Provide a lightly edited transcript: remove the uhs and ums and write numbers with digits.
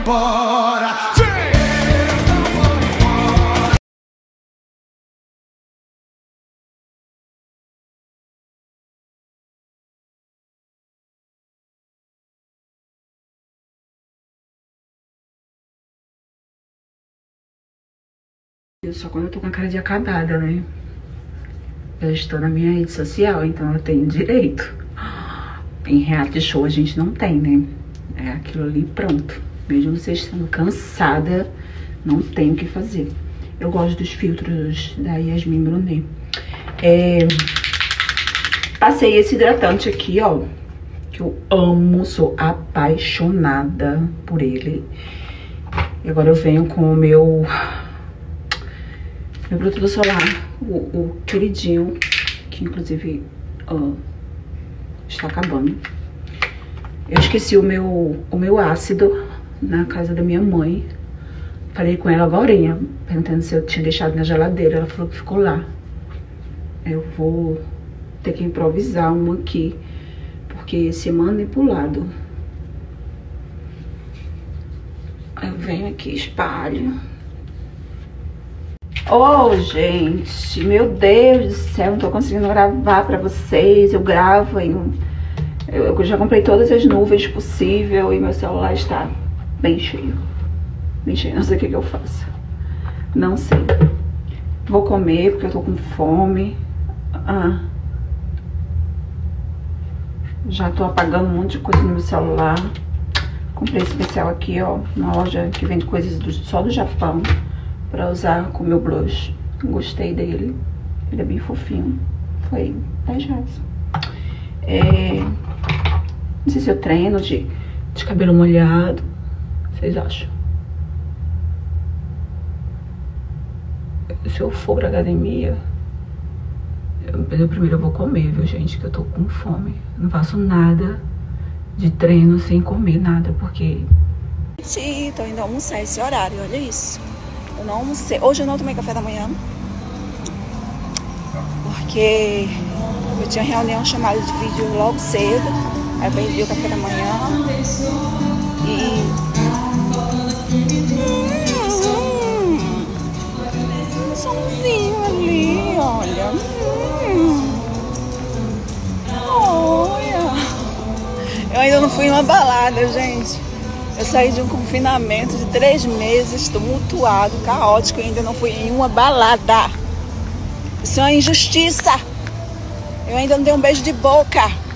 embora. Só quando eu tô com a cara de acabada, né? Eu estou na minha rede social, então eu tenho direito. Em reality show a gente não tem, né? É aquilo ali, pronto. Mesmo você estando cansada, não tem o que fazer. Eu gosto dos filtros da Yasmin Brunet. Passei esse hidratante aqui, ó. Que eu amo, sou apaixonada por ele. E agora eu venho com o meu protetor solar, o queridinho, que inclusive está acabando. Eu esqueci o meu ácido na casa da minha mãe. Falei com ela agorinha, perguntando se eu tinha deixado na geladeira. Ela falou que ficou lá. Eu vou ter que improvisar um aqui, porque esse é manipulado. Eu venho aqui, espalho. Oh, gente, meu Deus do céu, não tô conseguindo gravar pra vocês. Eu gravo eu já comprei todas as nuvens possível e meu celular está bem cheio. Bem cheio, não sei o que eu faço. Não sei. Vou comer porque eu tô com fome. Já tô apagando um monte de coisa no meu celular. Comprei esse especial aqui, ó, uma loja que vende coisas só do Japão, pra usar com o meu blush. Gostei dele. Ele é bem fofinho. Foi 10 reais. Não sei se eu treino de cabelo molhado. Vocês acham? Se eu for pra academia, primeiro eu vou comer, viu, gente? Que eu tô com fome. Não faço nada de treino sem comer nada, porque... Gente, tô indo almoçar esse horário, olha isso. Eu não almocei. Hoje eu não tomei café da manhã, porque eu tinha reunião chamada de vídeo logo cedo. Aí eu perdi o café da manhã. Um somzinho ali, olha. Olha. Eu ainda não fui em uma balada, gente. Eu saí de um confinamento de 3 meses, tumultuado, caótico, e ainda não fui em uma balada. Isso é uma injustiça. Eu ainda não dei um beijo de boca.